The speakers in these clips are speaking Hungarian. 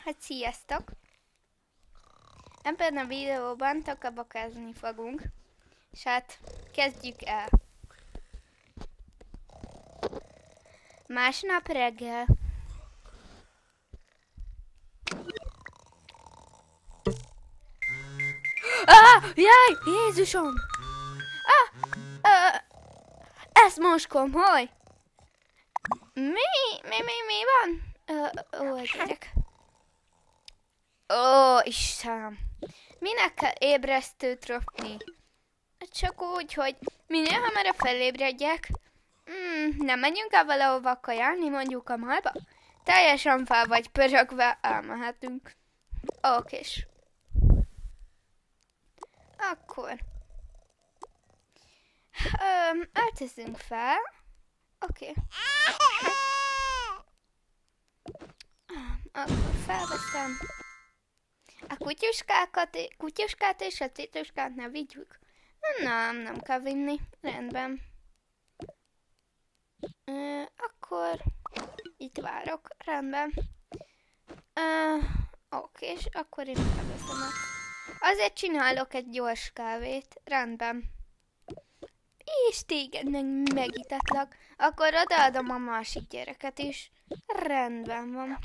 hát sziasztok! Ebben a videóban takabakázni fogunk, és hát kezdjük el. Másnap reggel. Jaj! Jézusom! Ez most komoly! Mi van? Ó, gyerek. Ó, Istenem! Minek kell ébresztőt rakni? Csak úgy, hogy minél hamarabb felébredjek. Nem menjünk el valahova kajálni, mondjuk a malba? Teljesen fel vagy pörögve, elmehetünk. Okés. Akkor. Öltözünk fel. Oké. Akkor felveszem. A kutyuskát és a cituskát ne vigyük. Nem kell vinni. Rendben. Akkor itt várok. Rendben. Oké, és akkor én felveszem azt. Azért csinálok egy gyors kávét. Rendben. És téged megitatlak. Akkor odaadom a másik gyereket is. Rendben van.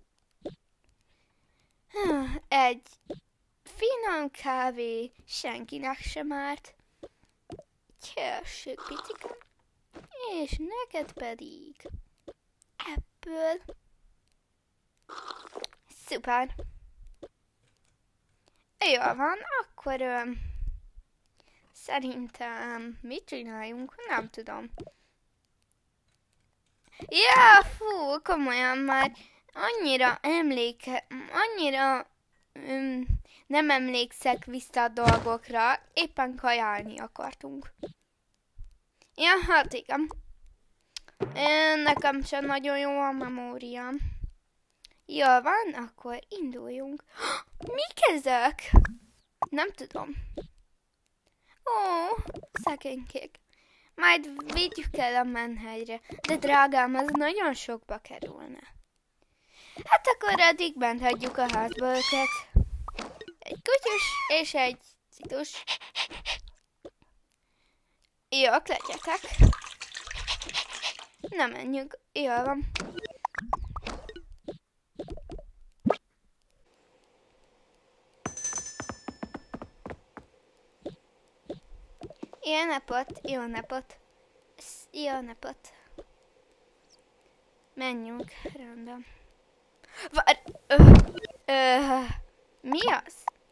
Egy finom kávé senkinek sem árt. Tessék, picikám. És neked pedig ebből. Szuper. Jól van, akkor szerintem mit csináljunk? Nem tudom. Ja, fú, komolyan már annyira nem emlékszek vissza a dolgokra, éppen kajálni akartunk. Ja, hát igen. Nekem sem nagyon jó a memóriám. Jól van, akkor induljunk. Mik ezek? Nem tudom. Ó, szegénykék. Majd vigyük el a menhelyre, de drágám, az nagyon sokba kerülne. Hát akkor addig bent hagyjuk a házba őket. Egy kutyus és egy citus. Jók legyetek. Na menjünk, jól van. Jó napot, jó napot. Jó napot. Menjünk, rendben. Mi az?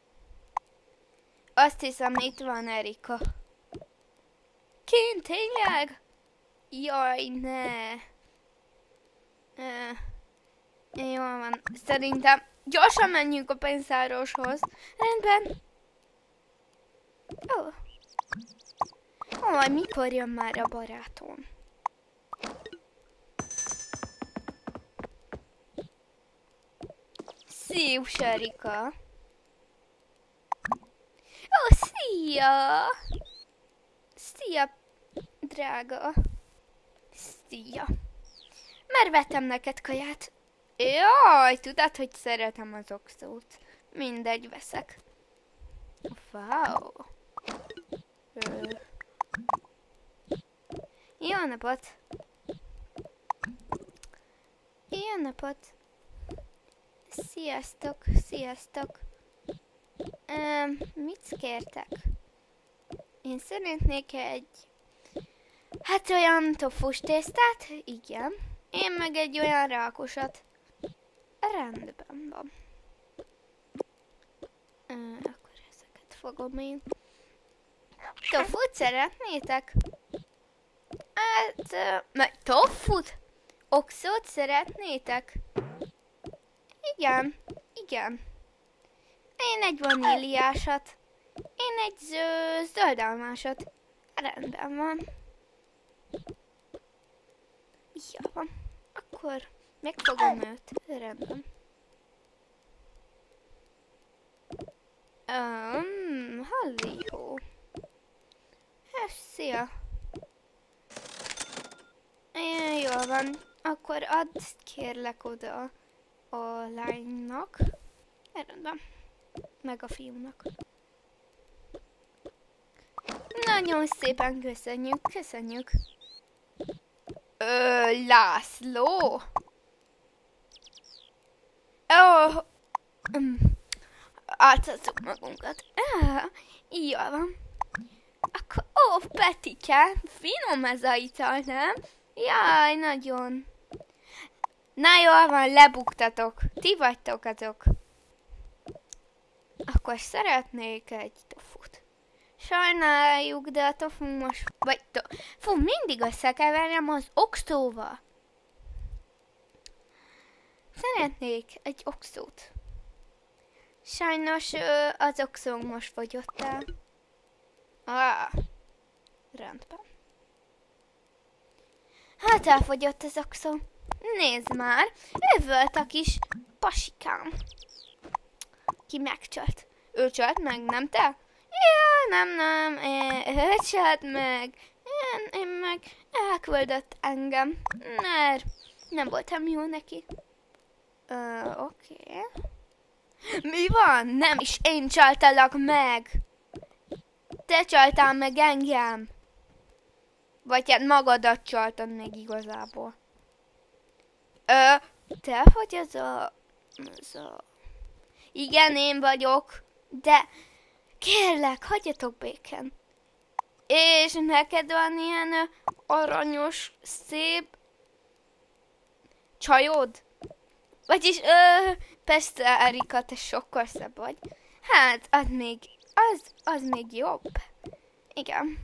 Azt hiszem, itt van Erika. Kint, tényleg? Jaj, ne. Jól van. Szerintem gyorsan menjünk a pénztároshoz. Rendben. Ó, mikor jön már a barátom? Szíves Erika. Ó, szia! Szia, drága. Szia. Már vettem neked kaját. Jaj, tudod, hogy szeretem az okszót. Mindegy, veszek. Wow. Jó napot. Jó napot. Sziasztok, sziasztok. Mit kértek? Én szeretnék egy... Hát olyan tofus tésztát? Igen. Én meg egy olyan rákosat. Rendben van. Akkor ezeket fogom én. Tofut szeretnétek? Hát... Meg tofut? Okszót szeretnétek? Igen, igen. Én egy vaníliásat. Én egy zöldalmásat. Rendben van. Jó van. Akkor megfogom őt. Rendben. Hallihó. Szia. Jól van. Akkor add kérlek oda a lánynak. Rendben. Meg a fiúnak. Nagyon szépen köszönjük, köszönjük. László? Átszatszuk magunkat. Jól van. Akkor, Petike, finom ez a ital, nem? Jaj, nagyon. Na jól van, lebuktatok. Ti vagytok azok. Akkor szeretnék egy tofut. Sajnáljuk, de a tofu most... Fú, mindig összekeverjem az okszóval. Szeretnék egy okszót. Sajnos az okszónk most fogyott el. Rendben. Hát elfogyott az okszó. Nézd már, ő volt a kis pasikám. Ki megcsalt. Ő csalt meg, nem te? Ja, nem, ő csalt meg. Én meg elküldött engem, mert nem voltam jó neki. Oké. Mi van? Nem is én csaltalak meg. Te csaltál meg engem. Vagy hát magadat csaltad meg igazából. Te vagy az a... Igen, én vagyok. De kérlek, hagyjatok békén. És neked van ilyen aranyos, szép csajod? Vagyis, persze, Erika, te sokkal szebb vagy. Hát, az még jobb. Igen.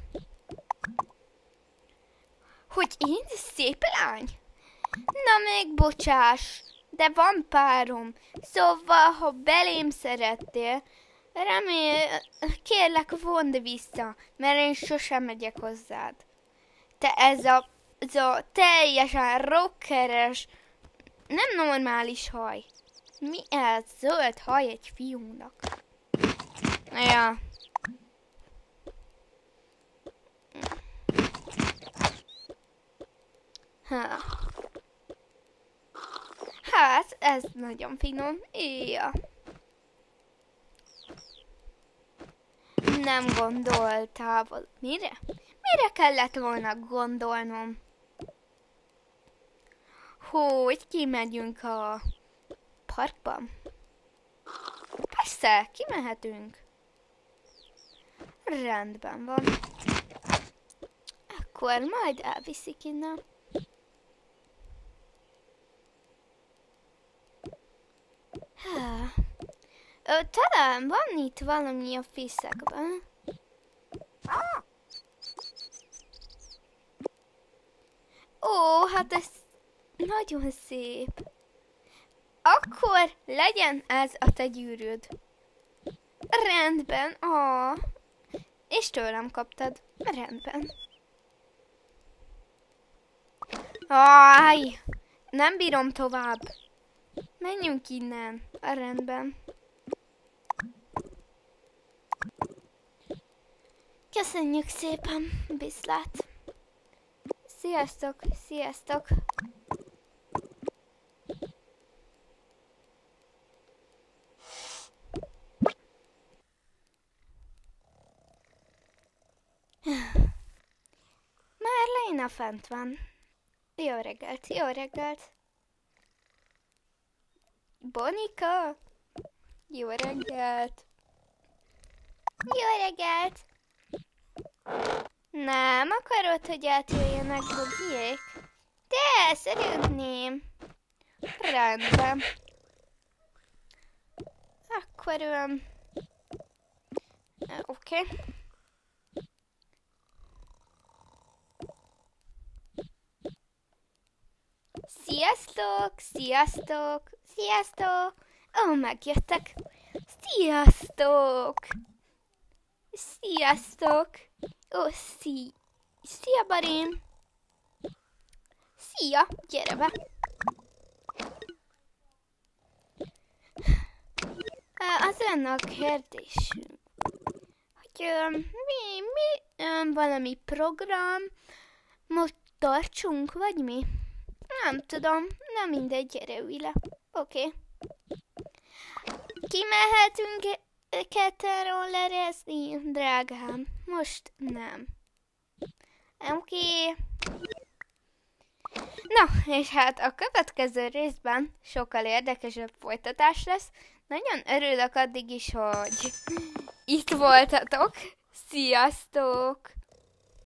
Hogy én szép lány? Na még bocsáss, de van párom. Szóval, ha belém szerettél, kérlek, vondd vissza, mert én sosem megyek hozzád. Te ez a teljesen rockeres, nem normális haj. Mi ez? Zöld haj egy fiúnak. Ja. Hát, ez nagyon finom. Ja. Nem gondoltál mire? Mire kellett volna gondolnom? Hogy kimegyünk a parkban? Persze, kimehetünk. Rendben van. Akkor majd elviszik innen. Talán van itt valami a fészekben. Ó, hát ez nagyon szép. Akkor legyen ez a te gyűrűd. Rendben, és tőlem kaptad. Rendben. Áj, nem bírom tovább. Menjünk innen. Rendben. Köszönjük szépen, viszlát. Sziasztok, sziasztok. Már Léna fent van. Jó reggelt, jó reggelt. Bonika? Jó reggelt. Jó reggelt. Nem akarod, hogy átjöjjenek Bogiék? De szeretném. Rendben. Akkor oké. Sziasztok, sziasztok, sziasztok. Megjöttek. Sziasztok. Sziasztok. Szia, Barim. Szia, gyere be. Az lenne a kérdésünk, hogy valami program most tartsunk, vagy mi? Nem tudom, nem mindegy, gyere ülj le. Oké. Kimehetünk ketten rollerezni, drágám? Most nem. Oké. Na, és hát a következő részben sokkal érdekesebb folytatás lesz. Nagyon örülök addig is, hogy itt voltatok. Sziasztok!